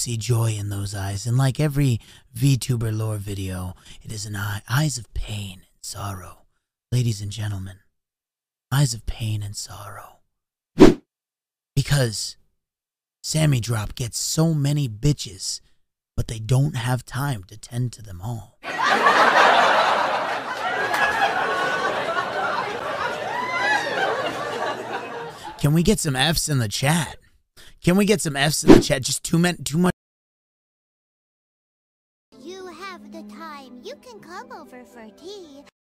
see joy in those eyes, and like every VTuber lore video, it is eyes of pain and sorrow. Ladies and gentlemen, eyes of pain and sorrow. Because Sammy Drop gets so many bitches, but they don't have time to tend to them all. Can we get some F's in the chat? Can we get some F's in the chat? Just too much. You have the time. You can come over for tea.